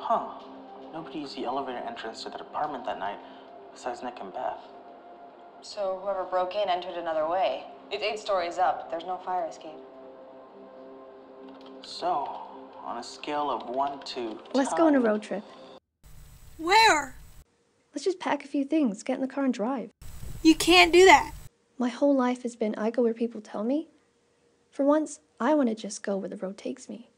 Huh. Nobody used the elevator entrance to the apartment that night besides Nick and Beth. So whoever broke in entered another way. It's 8 stories up. There's no fire escape. So, on a scale of 1 to 10... Let's go on a road trip. Where? Let's just pack a few things, get in the car and drive. You can't do that. My whole life has been I go where people tell me. For once, I want to just go where the road takes me.